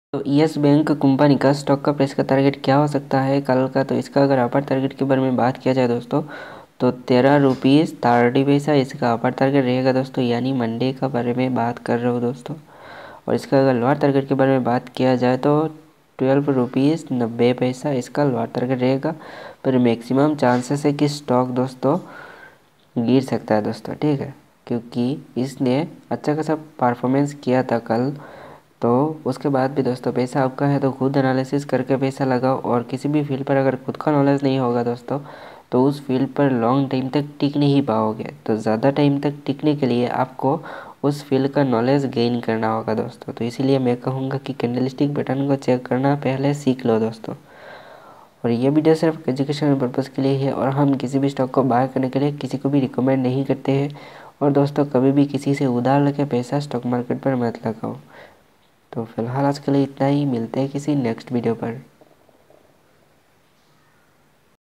तो yes bank company का stock का प्राइस का टारगेट क्या हो सकता है कल का। तो इसका अगर अपर टारगेट के बारे में बात किया जाए दोस्तों, तो 13 रुपीज़ 30 पैसा इसका अपर टारगेट रहेगा दोस्तों, यानी मंडे का बारे में बात कर रहा हूँ दोस्तों। और इसका अगर लोअर टारगेट के बारे में बात किया जाए तो 12 रुपीज़ 90 पैसा इसका लोअर टारगेट रहेगा। पर मैक्सिमम चांसेस है कि स्टॉक दोस्तों गिर सकता है दोस्तों, ठीक है, क्योंकि इसने अच्छा खासा परफॉर्मेंस किया था कल। तो उसके बाद भी दोस्तों पैसा आपका है तो खुद एनालिसिस करके पैसा लगाओ। और किसी भी फील्ड पर अगर खुद का नॉलेज नहीं होगा दोस्तों, तो उस फील्ड पर लॉन्ग टाइम तक टिक नहीं पाओगे। तो ज़्यादा टाइम तक टिकने के लिए आपको उस फील्ड का नॉलेज गेन करना होगा दोस्तों। तो इसीलिए मैं कहूँगा कि कैंडलस्टिक पैटर्न को चेक करना पहले सीख लो दोस्तों। और ये वीडियो सिर्फ एजुकेशनल पर्पज़ के लिए है और हम किसी भी स्टॉक को बाय करने के लिए किसी को भी रिकमेंड नहीं करते हैं। और दोस्तों कभी भी किसी से उधार लेके पैसा स्टॉक मार्केट पर मत लगाओ। तो फिलहाल आज के लिए इतना ही, मिलते हैं किसी नेक्स्ट वीडियो पर।